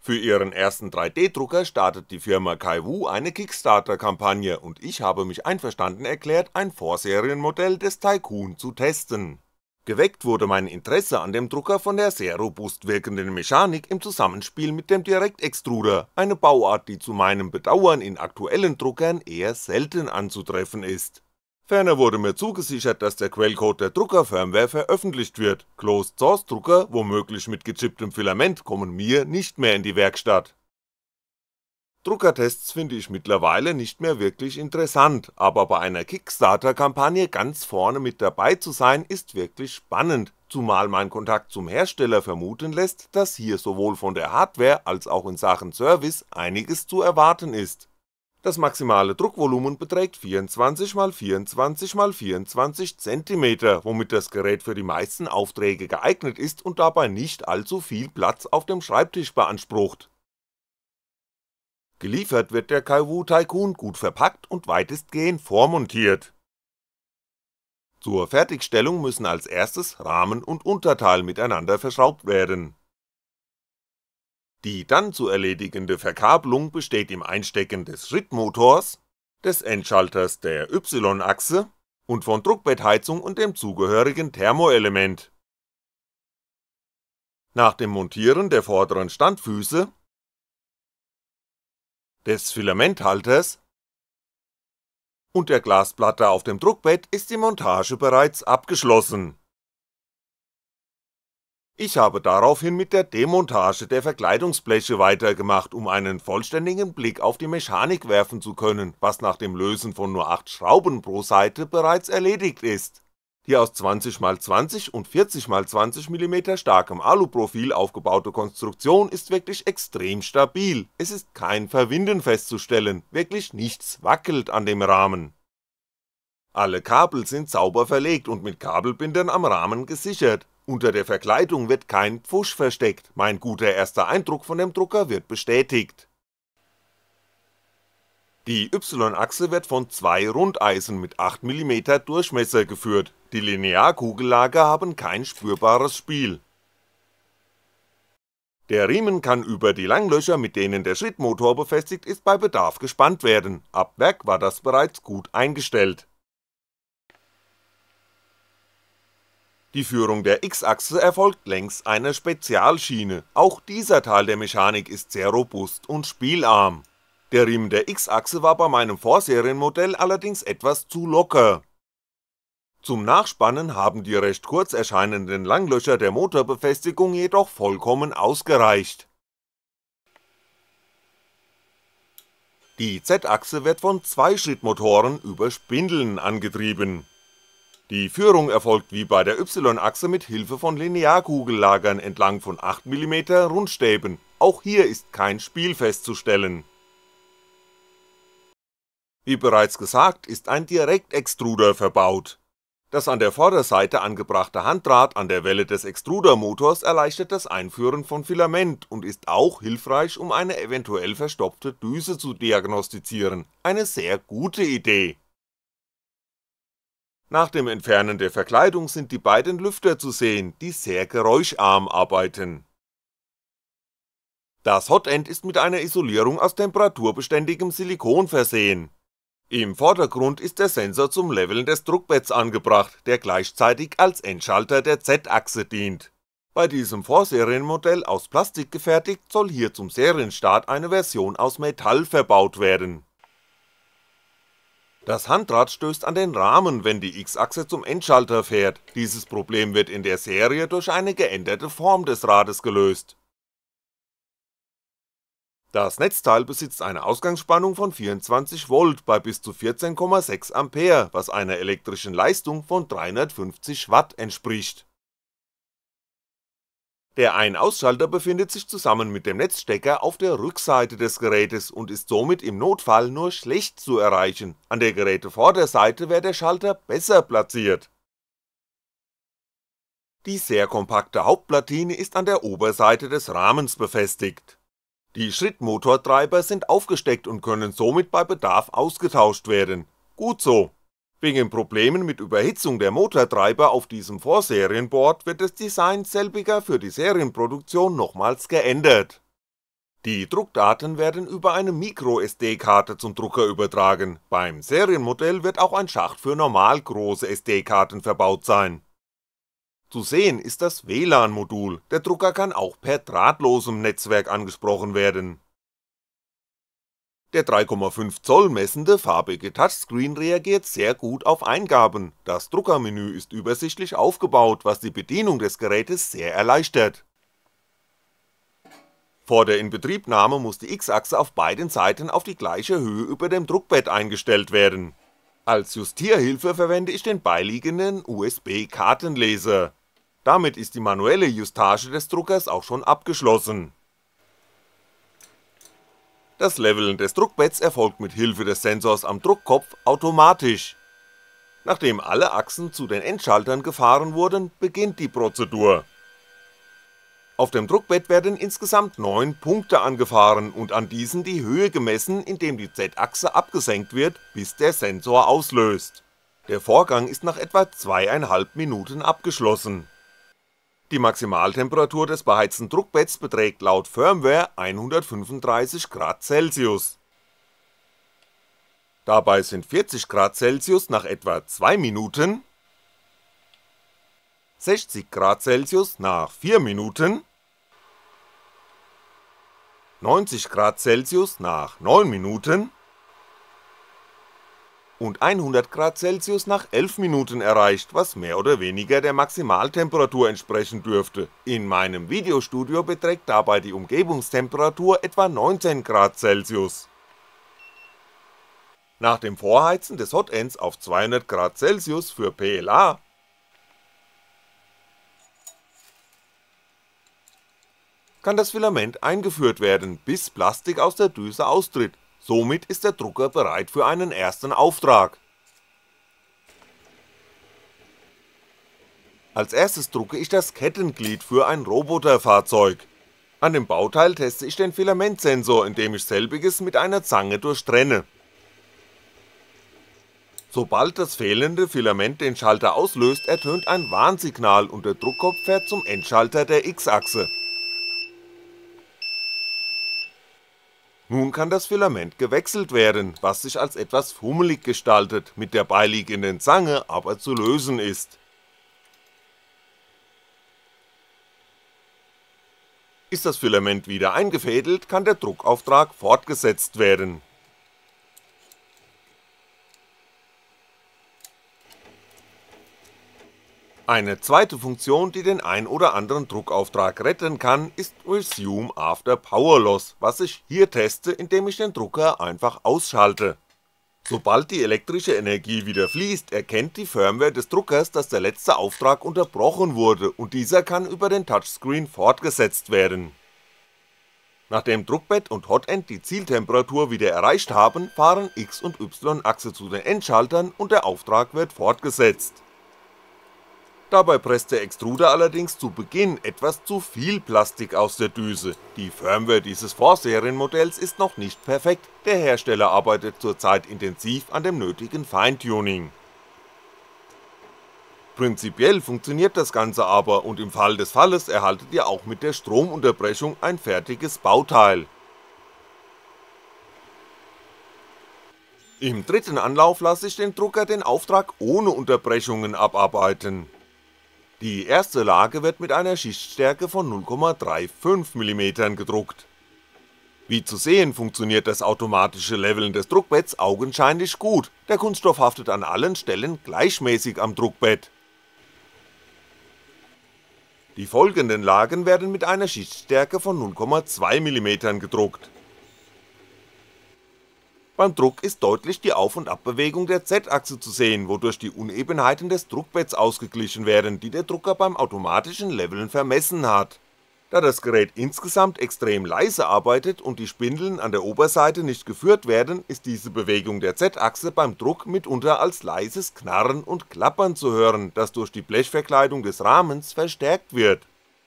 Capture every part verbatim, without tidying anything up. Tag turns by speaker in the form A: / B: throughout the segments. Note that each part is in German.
A: Für ihren ersten drei D Drucker startet die Firma Kaiwu eine Kickstarter-Kampagne und ich habe mich einverstanden erklärt, ein Vorserienmodell des Tycoon zu testen. Geweckt wurde mein Interesse an dem Drucker von der sehr robust wirkenden Mechanik im Zusammenspiel mit dem Direktextruder, eine Bauart, die zu meinem Bedauern in aktuellen Druckern eher selten anzutreffen ist. Ferner wurde mir zugesichert, dass der Quellcode der Druckerfirmware veröffentlicht wird, Closed-Source-Drucker, womöglich mit gechipptem Filament, kommen mir nicht mehr in die Werkstatt. Druckertests finde ich mittlerweile nicht mehr wirklich interessant, aber bei einer Kickstarter-Kampagne ganz vorne mit dabei zu sein ist wirklich spannend, zumal mein Kontakt zum Hersteller vermuten lässt, dass hier sowohl von der Hardware als auch in Sachen Service einiges zu erwarten ist. Das maximale Druckvolumen beträgt vierundzwanzig mal vierundzwanzig mal vierundzwanzig Zentimeter, womit das Gerät für die meisten Aufträge geeignet ist und dabei nicht allzu viel Platz auf dem Schreibtisch beansprucht. Geliefert wird der Kaiwu Tycoon gut verpackt und weitestgehend vormontiert. Zur Fertigstellung müssen als erstes Rahmen und Unterteil miteinander verschraubt werden. Die dann zu erledigende Verkabelung besteht im Einstecken des Schrittmotors, des Endschalters der Y-Achse und von Druckbettheizung und dem zugehörigen Thermoelement. Nach dem Montieren der vorderen Standfüße, des Filamenthalters und der Glasplatte auf dem Druckbett ist die Montage bereits abgeschlossen. Ich habe daraufhin mit der Demontage der Verkleidungsbleche weitergemacht, um einen vollständigen Blick auf die Mechanik werfen zu können, was nach dem Lösen von nur acht Schrauben pro Seite bereits erledigt ist. Die aus zwanzig mal zwanzig und vierzig mal zwanzig Millimeter starkem Aluprofil aufgebaute Konstruktion ist wirklich extrem stabil, es ist kein Verwinden festzustellen, wirklich nichts wackelt an dem Rahmen. Alle Kabel sind sauber verlegt und mit Kabelbindern am Rahmen gesichert, unter der Verkleidung wird kein Pfusch versteckt, mein guter erster Eindruck von dem Drucker wird bestätigt. Die Y-Achse wird von zwei Rundeisen mit acht Millimeter Durchmesser geführt, die Linearkugellager haben kein spürbares Spiel. Der Riemen kann über die Langlöcher, mit denen der Schrittmotor befestigt ist, bei Bedarf gespannt werden, ab Werk war das bereits gut eingestellt. Die Führung der X-Achse erfolgt längs einer Spezialschiene, auch dieser Teil der Mechanik ist sehr robust und spielarm. Der Riemen der X-Achse war bei meinem Vorserienmodell allerdings etwas zu locker. Zum Nachspannen haben die recht kurz erscheinenden Langlöcher der Motorbefestigung jedoch vollkommen ausgereicht. Die Z-Achse wird von Zweischrittmotoren über Spindeln angetrieben. Die Führung erfolgt wie bei der Y-Achse mit Hilfe von Linearkugellagern entlang von acht Millimeter Rundstäben, auch hier ist kein Spiel festzustellen. Wie bereits gesagt, ist ein Direktextruder verbaut. Das an der Vorderseite angebrachte Handdraht an der Welle des Extrudermotors erleichtert das Einführen von Filament und ist auch hilfreich, um eine eventuell verstopfte Düse zu diagnostizieren, eine sehr gute Idee. Nach dem Entfernen der Verkleidung sind die beiden Lüfter zu sehen, die sehr geräuscharm arbeiten. Das Hotend ist mit einer Isolierung aus temperaturbeständigem Silikon versehen. Im Vordergrund ist der Sensor zum Leveln des Druckbetts angebracht, der gleichzeitig als Endschalter der Z-Achse dient. Bei diesem Vorserienmodell aus Plastik gefertigt, soll hier zum Serienstart eine Version aus Metall verbaut werden. Das Handdraht stößt an den Rahmen, wenn die X-Achse zum Endschalter fährt, dieses Problem wird in der Serie durch eine geänderte Form des Rades gelöst. Das Netzteil besitzt eine Ausgangsspannung von vierundzwanzig Volt bei bis zu vierzehn Komma sechs Ampere, was einer elektrischen Leistung von dreihundertfünfzig Watt entspricht. Der Ein-Ausschalter befindet sich zusammen mit dem Netzstecker auf der Rückseite des Gerätes und ist somit im Notfall nur schlecht zu erreichen, an der Gerätevorderseite wäre der Schalter besser platziert. Die sehr kompakte Hauptplatine ist an der Oberseite des Rahmens befestigt. Die Schrittmotortreiber sind aufgesteckt und können somit bei Bedarf ausgetauscht werden, gut so. Wegen Problemen mit Überhitzung der Motortreiber auf diesem Vorserienboard wird das Design selbiger für die Serienproduktion nochmals geändert. Die Druckdaten werden über eine Micro-S D-Karte zum Drucker übertragen, beim Serienmodell wird auch ein Schacht für normal große S D-Karten verbaut sein. Zu sehen ist das W L A N-Modul, der Drucker kann auch per drahtlosem Netzwerk angesprochen werden. Der drei Komma fünf Zoll messende farbige Touchscreen reagiert sehr gut auf Eingaben, das Druckermenü ist übersichtlich aufgebaut, was die Bedienung des Gerätes sehr erleichtert. Vor der Inbetriebnahme muss die X-Achse auf beiden Seiten auf die gleiche Höhe über dem Druckbett eingestellt werden. Als Justierhilfe verwende ich den beiliegenden U S B-Kartenleser. Damit ist die manuelle Justage des Druckers auch schon abgeschlossen. Das Leveln des Druckbetts erfolgt mit Hilfe des Sensors am Druckkopf automatisch. Nachdem alle Achsen zu den Endschaltern gefahren wurden, beginnt die Prozedur. Auf dem Druckbett werden insgesamt neun Punkte angefahren und an diesen die Höhe gemessen, indem die Z-Achse abgesenkt wird, bis der Sensor auslöst. Der Vorgang ist nach etwa zweieinhalb Minuten abgeschlossen. Die Maximaltemperatur des beheizten Druckbetts beträgt laut Firmware hundertfünfunddreißig Grad Celsius. Dabei sind vierzig Grad Celsius nach etwa zwei Minuten, sechzig Grad Celsius nach vier Minuten, neunzig Grad Celsius nach neun Minuten und hundert Grad Celsius nach elf Minuten erreicht, was mehr oder weniger der Maximaltemperatur entsprechen dürfte. In meinem Videostudio beträgt dabei die Umgebungstemperatur etwa neunzehn Grad Celsius. Nach dem Vorheizen des Hotends auf zweihundert Grad Celsius für P L A kann das Filament eingeführt werden, bis Plastik aus der Düse austritt. Somit ist der Drucker bereit für einen ersten Auftrag. Als erstes drucke ich das Kettenglied für ein Roboterfahrzeug. An dem Bauteil teste ich den Filamentsensor, indem ich selbiges mit einer Zange durchtrenne. Sobald das fehlende Filament den Schalter auslöst, ertönt ein Warnsignal und der Druckkopf fährt zum Endschalter der X-Achse. Nun kann das Filament gewechselt werden, was sich als etwas fummelig gestaltet, mit der beiliegenden Zange aber zu lösen ist. Ist das Filament wieder eingefädelt, kann der Druckauftrag fortgesetzt werden. Eine zweite Funktion, die den ein oder anderen Druckauftrag retten kann, ist Resume After Power Loss, was ich hier teste, indem ich den Drucker einfach ausschalte. Sobald die elektrische Energie wieder fließt, erkennt die Firmware des Druckers, dass der letzte Auftrag unterbrochen wurde und dieser kann über den Touchscreen fortgesetzt werden. Nachdem Druckbett und Hotend die Zieltemperatur wieder erreicht haben, fahren X- und Y-Achse zu den Endschaltern und der Auftrag wird fortgesetzt. Dabei presst der Extruder allerdings zu Beginn etwas zu viel Plastik aus der Düse. Die Firmware dieses Vorserienmodells ist noch nicht perfekt, der Hersteller arbeitet zurzeit intensiv an dem nötigen Feintuning. Prinzipiell funktioniert das Ganze aber und im Fall des Falles erhaltet ihr auch mit der Stromunterbrechung ein fertiges Bauteil. Im dritten Anlauf lasse ich den Drucker den Auftrag ohne Unterbrechungen abarbeiten. Die erste Lage wird mit einer Schichtstärke von null Komma fünfunddreißig Millimeter gedruckt. Wie zu sehen funktioniert das automatische Leveln des Druckbetts augenscheinlich gut, der Kunststoff haftet an allen Stellen gleichmäßig am Druckbett. Die folgenden Lagen werden mit einer Schichtstärke von null Komma zwei Millimeter gedruckt. Beim Druck ist deutlich die Auf- und Abbewegung der Z-Achse zu sehen, wodurch die Unebenheiten des Druckbetts ausgeglichen werden, die der Drucker beim automatischen Leveln vermessen hat. Da das Gerät insgesamt extrem leise arbeitet und die Spindeln an der Oberseite nicht geführt werden, ist diese Bewegung der Z-Achse beim Druck mitunter als leises Knarren und Klappern zu hören, das durch die Blechverkleidung des Rahmens verstärkt wird.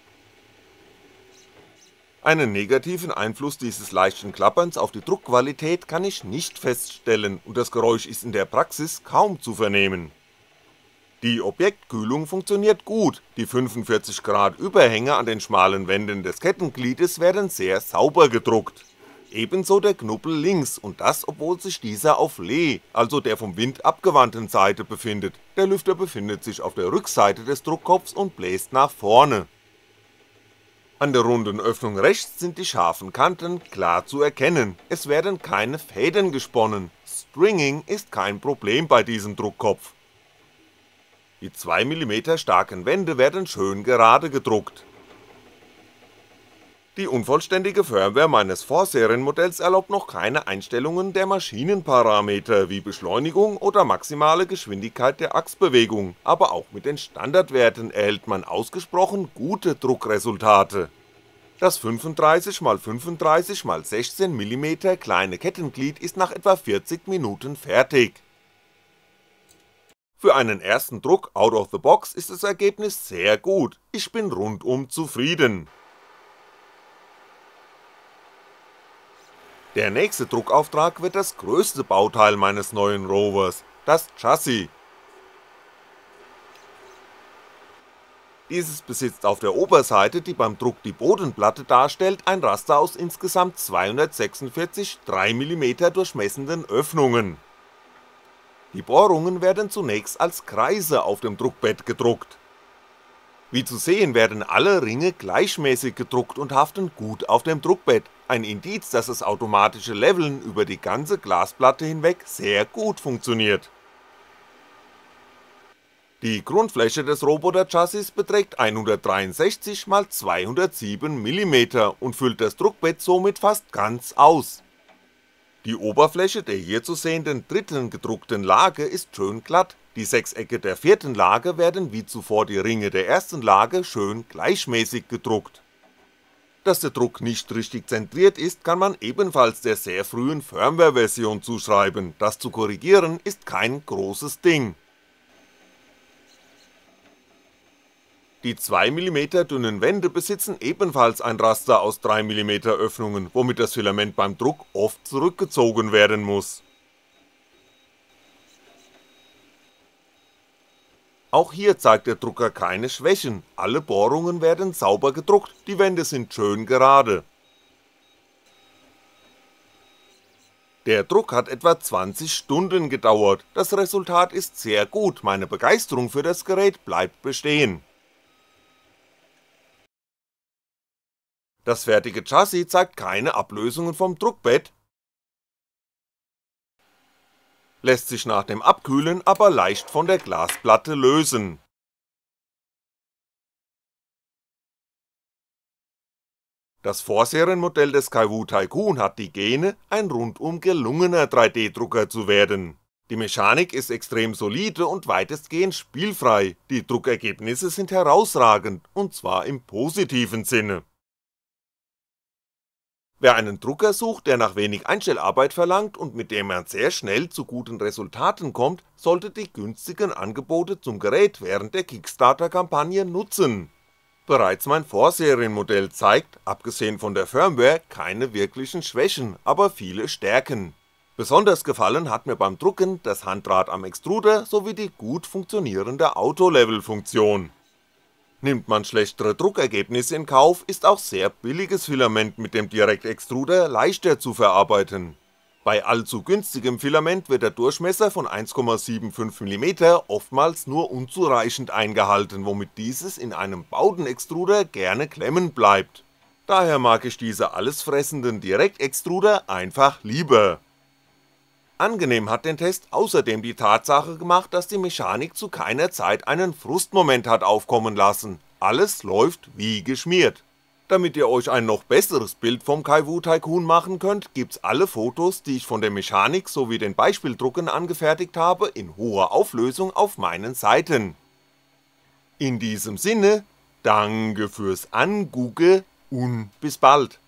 A: Einen negativen Einfluss dieses leichten Klapperns auf die Druckqualität kann ich nicht feststellen und das Geräusch ist in der Praxis kaum zu vernehmen. Die Objektkühlung funktioniert gut, die fünfundvierzig Grad Überhänge an den schmalen Wänden des Kettengliedes werden sehr sauber gedruckt. Ebenso der Knubbel links und das obwohl sich dieser auf Lee, also der vom Wind abgewandten Seite befindet, der Lüfter befindet sich auf der Rückseite des Druckkopfs und bläst nach vorne. An der runden Öffnung rechts sind die scharfen Kanten klar zu erkennen, es werden keine Fäden gesponnen, Stringing ist kein Problem bei diesem Druckkopf. Die zwei Millimeter starken Wände werden schön gerade gedruckt. Die unvollständige Firmware meines Vorserienmodells erlaubt noch keine Einstellungen der Maschinenparameter wie Beschleunigung oder maximale Geschwindigkeit der Achsbewegung, aber auch mit den Standardwerten erhält man ausgesprochen gute Druckresultate. Das fünfunddreißig mal fünfunddreißig mal sechzehn Millimeter kleine Kettenglied ist nach etwa vierzig Minuten fertig. Für einen ersten Druck out of the box ist das Ergebnis sehr gut, ich bin rundum zufrieden. Der nächste Druckauftrag wird das größte Bauteil meines neuen Rovers, das Chassis. Dieses besitzt auf der Oberseite, die beim Druck die Bodenplatte darstellt, ein Raster aus insgesamt zweihundertsechsundvierzig drei Millimeter durchmessenden Öffnungen. Die Bohrungen werden zunächst als Kreise auf dem Druckbett gedruckt. Wie zu sehen werden alle Ringe gleichmäßig gedruckt und haften gut auf dem Druckbett, ein Indiz, dass das automatische Leveln über die ganze Glasplatte hinweg sehr gut funktioniert. Die Grundfläche des Roboter-Chassis beträgt hundertdreiundsechzig mal zweihundertsieben Millimeter und füllt das Druckbett somit fast ganz aus. Die Oberfläche der hier zu sehenden dritten gedruckten Lage ist schön glatt, die Sechsecke der vierten Lage werden wie zuvor die Ringe der ersten Lage schön gleichmäßig gedruckt. Dass der Druck nicht richtig zentriert ist, kann man ebenfalls der sehr frühen Firmware-Version zuschreiben, das zu korrigieren ist kein großes Ding. Die zwei Millimeter dünnen Wände besitzen ebenfalls ein Raster aus drei Millimeter Öffnungen, womit das Filament beim Druck oft zurückgezogen werden muss. Auch hier zeigt der Drucker keine Schwächen, alle Bohrungen werden sauber gedruckt, die Wände sind schön gerade. Der Druck hat etwa zwanzig Stunden gedauert, das Resultat ist sehr gut, meine Begeisterung für das Gerät bleibt bestehen. Das fertige Chassis zeigt keine Ablösungen vom Druckbett, lässt sich nach dem Abkühlen aber leicht von der Glasplatte lösen. Das Vorserienmodell des Kaiwu Tycoon hat die Gene, ein rundum gelungener drei D Drucker zu werden. Die Mechanik ist extrem solide und weitestgehend spielfrei, die Druckergebnisse sind herausragend, und zwar im positiven Sinne. Wer einen Drucker sucht, der nach wenig Einstellarbeit verlangt und mit dem man sehr schnell zu guten Resultaten kommt, sollte die günstigen Angebote zum Gerät während der Kickstarter-Kampagne nutzen. Bereits mein Vorserienmodell zeigt, abgesehen von der Firmware, keine wirklichen Schwächen, aber viele Stärken. Besonders gefallen hat mir beim Drucken das Handrad am Extruder sowie die gut funktionierende Auto-Level-Funktion. Nimmt man schlechtere Druckergebnisse in Kauf, ist auch sehr billiges Filament mit dem Direktextruder leichter zu verarbeiten. Bei allzu günstigem Filament wird der Durchmesser von eins Komma fünfundsiebzig Millimeter oftmals nur unzureichend eingehalten, womit dieses in einem Bowden-Extruder gerne klemmen bleibt. Daher mag ich diese allesfressenden Direktextruder einfach lieber. Angenehm hat den Test außerdem die Tatsache gemacht, dass die Mechanik zu keiner Zeit einen Frustmoment hat aufkommen lassen, alles läuft wie geschmiert. Damit ihr euch ein noch besseres Bild vom Kaiwu Tycoon machen könnt, gibt's alle Fotos, die ich von der Mechanik sowie den Beispieldrucken angefertigt habe, in hoher Auflösung auf meinen Seiten. In diesem Sinne, danke fürs Angugge und bis bald.